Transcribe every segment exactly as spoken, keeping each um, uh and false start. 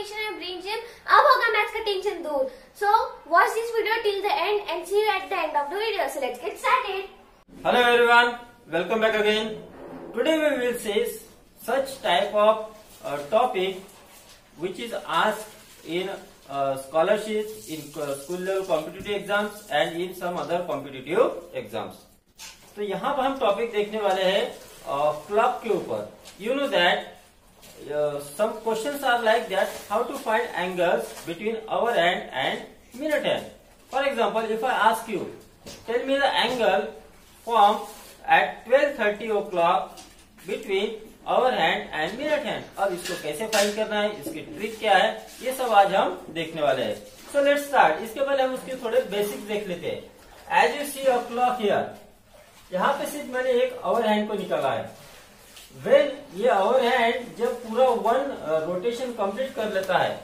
Tension है brain gym, अब होगा मैथ्स का टेंशन दूर. So watch this video till the end and see you at the end of the video. So let's get started. Hello everyone, welcome back again. Today we will see such type of uh, topic which is asked in uh, scholarships, in uh, school level competitive exams and in some other competitive exams. तो यहाँ पर हम topic देखने वाले हैं club के ऊपर. You know that uh, some questions are like that, how to find angles between hour hand and minute hand. For example, if I ask you, tell me the angle formed at twelve thirty o'clock between hour hand and minute hand. अब इसको कैसे find करना है, इसकी trick क्या है, ये सब आज हम देखने वाले हैं. So let's start. इसके पहले हम उसके थोड़े बेसिक्स देख लेते हैं. As you see a clock here, यहाँ पे सिर्फ मैंने एक आवर हैंड को निकाला है. वेल ये आवर हैंड जब पूरा वन रोटेशन कंप्लीट कर लेता है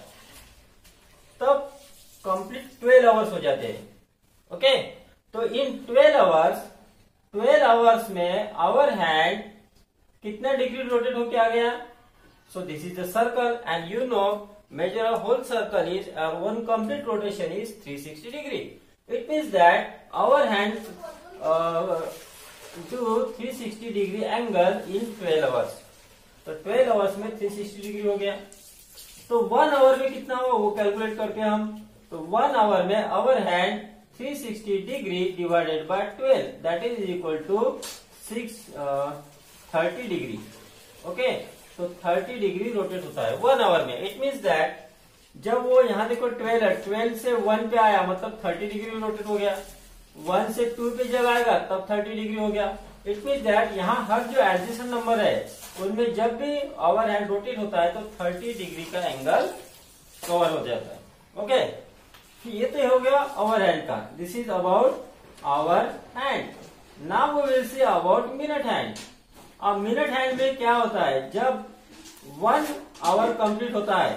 तब कंप्लीट ट्वेल्व आवर्स हो जाते हैं. ओके, तो इन ट्वेल्व आवर्स ट्वेल्व आवर्स में आवर हैंड कितना डिग्री रोटेट होके आ गया. So this is the circle and you know measure of whole circle is one complete rotation is three sixty degree. It means that hour hand to three sixty degree angle in twelve hours. तो twelve hours में three sixty degree हो गया. तो one hour में कितना हुआ वो calculate करके हम, तो वन आवर में hour hand three sixty degree divided by twelve, that is equal to six thirty degree. Okay, तो थर्टी डिग्री रोटेट होता है वन आवर में. इट मीन्स दैट जब वो यहाँ देखो ट्वेल्व है, ट्वेल्व से वन पे आया मतलब थर्टी डिग्री रोटेट हो गया. वन से टू पे जब आएगा तब थर्टी डिग्री हो गया. इट मीन्स दैट यहाँ हर जो एडजेसेंट नंबर है उनमें जब भी आवर हैंड रोटेट होता है तो थर्टी डिग्री का एंगल कवर हो जाता है. ओके, ये तो हो गया आवर हैंड का. This is about hour hand. Now we will see about minute hand. अब मिनट हैंड में क्या होता है, जब वन आवर कंप्लीट होता है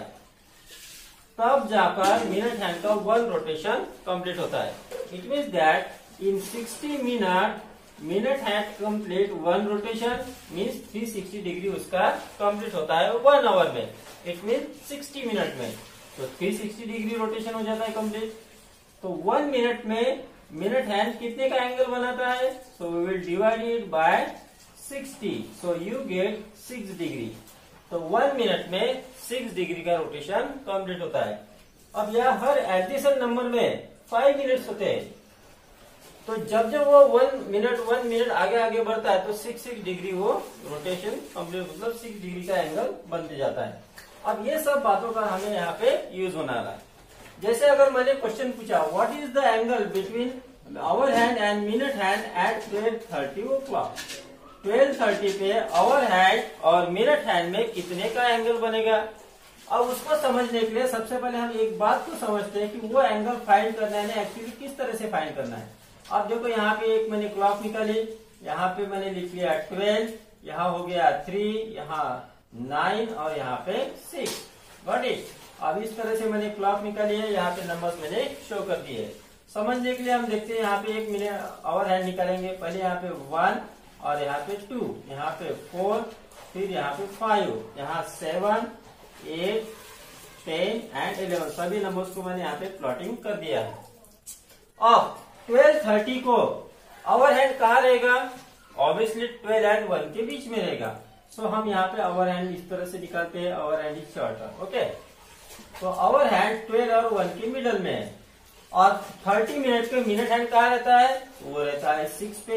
तब जाकर मिनट हैंड का वन रोटेशन कंप्लीट होता है. It means that in sixty minute minute hand complete one rotation means three sixty degree उसका कंप्लीट होता है वन आवर में. इट मीन्स सिक्सटी मिनट में तो थ्री सिक्सटी डिग्री रोटेशन हो जाता है कंप्लीट. तो वन मिनट में मिनट हैंड कितने का एंगल बनाता है, so we will divide it by sixty, so you get six degree. तो वन मिनट में सिक्स डिग्री का रोटेशन कंप्लीट होता है. अब यह हर एडजेसेंट नंबर में फाइव मिनट्स होते हैं. तो जब जब वो वन मिनट वन मिनट आगे आगे बढ़ता है तो सिक्स सिक्स डिग्री वो रोटेशन कंप्लीट मतलब सिक्स डिग्री का एंगल बनते जाता है. अब ये सब बातों का हमें यहाँ पे यूज होना रहा है. जैसे अगर मैंने क्वेश्चन पूछा, what is the angle between hour hand and minute hand at twelve thirty o'clock. Twelve thirty पे आवर हैंड और मिनट हैंड में कितने का एंगल बनेगा. अब उसको समझने के लिए सबसे पहले हम एक बात को समझते हैं कि वो एंगल फाइंड करना है ना एक्चुअली किस तरह से फाइंड करना है. अब देखो यहाँ पे एक मैंने क्लॉक निकाली, यहाँ पे मैंने लिख लिया ट्वेल्व, यहाँ हो गया थ्री, यहाँ नाइन और यहाँ पे सिक्स. Got it. अब इस तरह से मैंने क्लॉक निकाली है, यहाँ पे नंबर्स मैंने शो कर दिए. समझने के लिए हम देखते हैं यहाँ पे एक मिनट आवर हैंड निकालेंगे. पहले यहाँ पे वन और यहाँ पे टू, यहाँ पे फोर, फिर यहाँ पे फाइव, यहाँ seven, eight, ten and eleven. सभी नंबर्स को मैंने यहाँ पे प्लॉटिंग कर दिया है. अब ट्वेल्व थर्टी को आवर हैंड कहाँ रहेगा, ऑब्वियसली ट्वेल्व एंड वन के बीच में रहेगा. सो so, हम यहाँ पे आवर हैंड इस तरह से निकालते हैं, hour hand is shorter. Okay, तो आवर हैंड ट्वेल्व और वन के मिडल में है. और थर्टी मिनट पे मिनट हैंड कहाँ रहता है, वो रहता है सिक्स पे,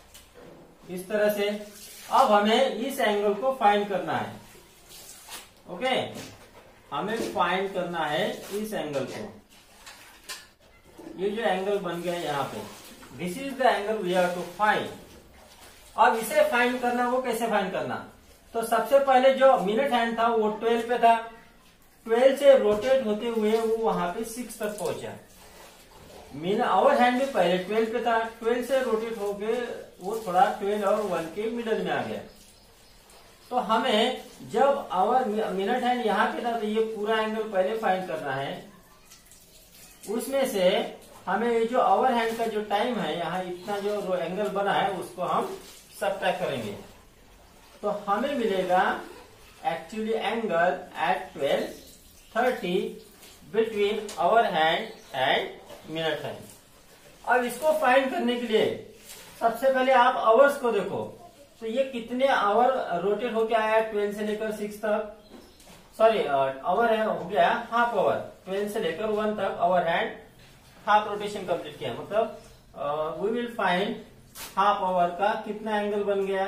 इस तरह से. अब हमें इस एंगल को फाइंड करना है. Okay okay? हमें फाइंड करना है इस एंगल को. ये जो एंगल बन गया है यहाँ पे, this is the angle we have to find. अब इसे फाइंड करना, वो कैसे फाइंड करना, तो सबसे पहले जो मिनट हैंड था वो ट्वेल्व पे था. ट्वेल्व से रोटेट होते हुए वो वहां पे सिक्स तक पहुंचा. मिन आवर हैंड में पहले ट्वेल्व पे था, ट्वेल्व से रोटेट होके वो थोड़ा ट्वेल्व और वन के मिडल में आ गया. तो हमें जब आवर मिनट हैंड यहाँ पे था तो ये पूरा एंगल पहले फाइंड करना है. उसमें से हमें ये जो आवर हैंड का जो टाइम है यहाँ इतना जो एंगल बना है उसको हम सबट्रैक्ट करेंगे. तो हमें मिलेगा actually angle at twelve thirty between hour hand and minute hand. अब इसको फाइंड करने के लिए सबसे पहले आप आवर्स को देखो, तो ये कितने आवर रोटेट होके आया ट्वेल्व से लेकर सिक्स तक, सॉरी आवर है हो गया हाफ आवर, ट्वेल्व से लेकर वन तक hour hand half rotation complete किया, मतलब we will find half hour का कितना एंगल बन गया।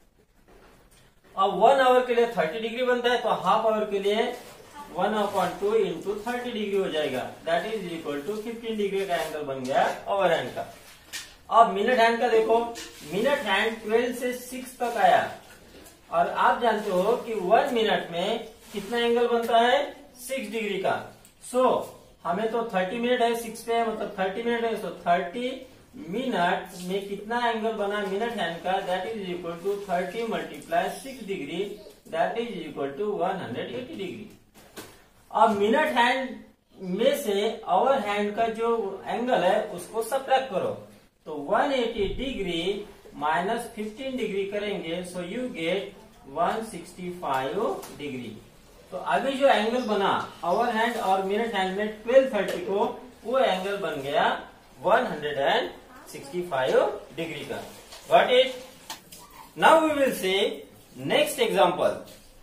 अब वन आवर के लिए थर्टी डिग्री बनता है, तो हाफ आवर के लिए one upon two into thirty degree हो जाएगा, that is equal to fifteen degree का एंगल बन गया ओवर हैंड का। अब मिनट हैंड का देखो, मिनट हैंड ट्वेल्व से सिक्स तक आया, और आप जानते हो कि वन मिनट में कितना एंगल बनता है, सिक्स डिग्री का। सो so, हमें तो थर्टी मिनट है, सिक्स पे है मतलब थर्टी मिनट है, सो थर्टी मिनट में कितना एंगल बना मिनट हैंड का, that is equal to thirty multiply six degree, that is equal to one hundred eighty degree. अब मिनट हैंड में से आवर हैंड का जो एंगल है उसको सब्ट्रैक्ट करो, तो one eighty degree minus fifteen degree करेंगे, so you get one sixty five degree. तो अभी जो एंगल बना आवर हैंड और मिनट हैंड में ट्वेल्व थर्टी को, वो एंगल बन गया वन सिक्सटी फाइव डिग्री का। Got it? Now we will see next example,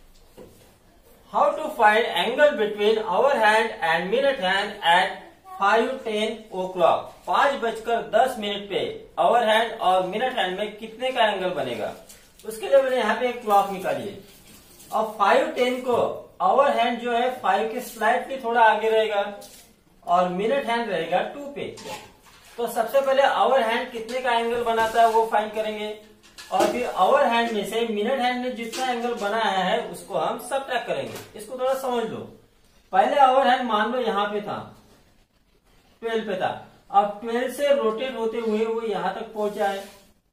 how to find angle between hour hand and minute hand at five ten o'clock. पांच बजकर दस minute पे hour hand और minute hand में कितने का angle बनेगा, उसके लिए मैंने यहाँ पे एक क्लॉक निकाली है। अब फाइव टेन को आवर हैंड जो है फाइव के स्लाइटली थोड़ा आगे रहेगा और मिनट हैंड रहेगा टू पे। तो सबसे पहले आवर हैंड कितने का एंगल बनाता है वो फाइंड करेंगे, और फिर आवर हैंड में से मिनट हैंड में जितना एंगल बनाया है उसको हम सब्ट्रैक्ट करेंगे। इसको थोड़ा समझ लो। पहले आवर हैंड मान लो यहाँ पे था, ट्वेल्व पे था, अब ट्वेल्व से रोटेट होते हुए वो यहां तक पहुंचा है।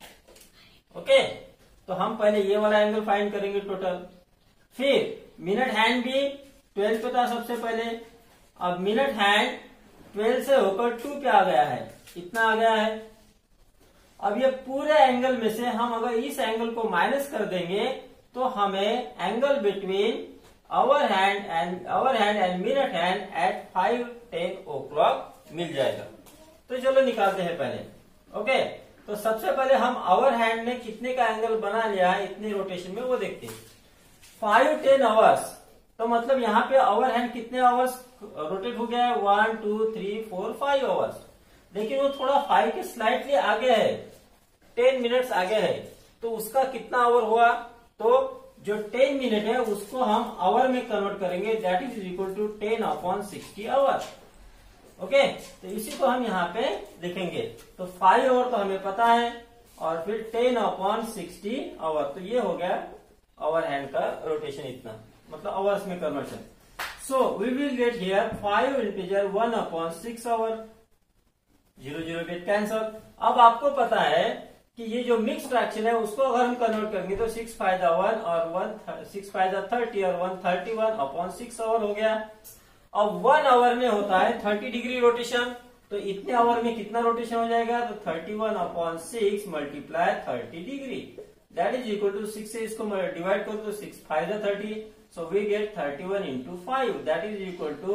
ओके, तो हम पहले ये वाला एंगल फाइंड करेंगे टोटल। फिर मिनट हैंड भी ट्वेल्व पे था सबसे पहले, अब मिनट हैंड ट्वेल्व से होकर टू पे आ गया है, इतना आ गया है। अब ये पूरे एंगल में से हम अगर इस एंगल को माइनस कर देंगे तो हमें angle between hour hand and hour hand and minute hand at five ten o'clock मिल जाएगा। तो चलो निकालते हैं पहले। ओके, तो सबसे पहले हम आवर हैंड में कितने का एंगल बना लिया है इतनी रोटेशन में वो देखते हैं। फाइव टेन आवर्स, तो मतलब यहाँ पे आवर हैंड कितने आवर्स रोटेट हो गया है, one two three four five hours. लेकिन वो थोड़ा फाइव के स्लाइटली आगे है, टेन मिनट्स आगे है, तो उसका कितना आवर हुआ, तो जो टेन मिनट है उसको हम आवर में कन्वर्ट करेंगे, that is equal to ten upon sixty hour. Okay, तो इसी को हम यहाँ पे लिखेंगे। तो फाइव आवर तो हमें पता है, और फिर टेन अपॉन सिक्सटी आवर, तो ये हो गया आवर हैंड का रोटेशन इतना, मतलब आवर्स में conversion. So we will get here five integer one upon six hour, zero zero get cancel. अब आपको पता है कि ये जो मिक्स फ्रैक्शन है उसको अगर हम कन्वर्ट करेंगे तो सिक्स फाइव वन और वन सिक्स फाइव थर्टी और one thirty one upon six hour हो गया। अब वन आवर में होता है थर्टी डिग्री रोटेशन, तो इतने आवर में कितना रोटेशन हो जाएगा, तो thirty one upon six multiply thirty degree, that is equal to six से इसको डिवाइड करो तो six five thirty, so we get thirty one into five, that is equal to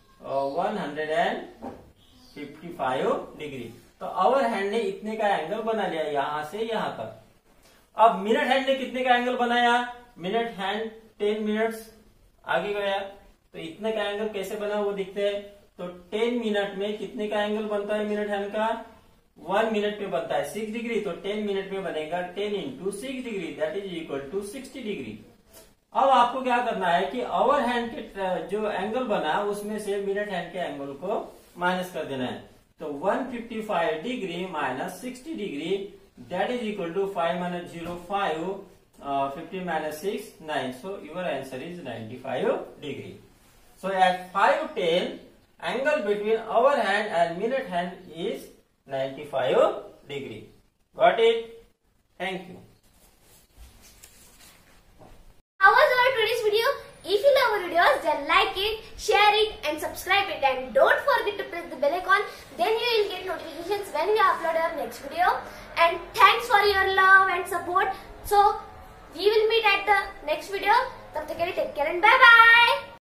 one hundred and fifty five degree. तो hour hand ने इतने का angle बना लिया यहां से यहां तक। अब मिनट हैंड ने कितने का एंगल बनाया, मिनट हैंड टेन मिनट्स आगे गया, तो इतने का एंगल कैसे बना वो दिखते हैं। तो टेन मिनट में कितने का एंगल बनता है मिनट हैंड का, वन मिनट में बनता है सिक्स डिग्री, तो टेन मिनट में बनेगा ten into six degree, that is equal to sixty degree. अब आपको क्या करना है कि आवर हैंड के जो एंगल बना उसमें से मिनट हैंड के एंगल को माइनस कर देना है। तो one fifty five degree minus sixty degree, that is equal to five minus zero five, fifty minus six nine, so your answer is ninety five degree. So at five ten, angle between our hand and minute hand is ninety-five degree. Got it? Thank you. How was our today's video? If you love our videos, then like it, share it, and subscribe it. And don't forget to press the bell icon. Then you will get notifications when we upload our next video. And thanks for your love and support. So we will meet at the next video. Tab tak ke liye take care and bye bye.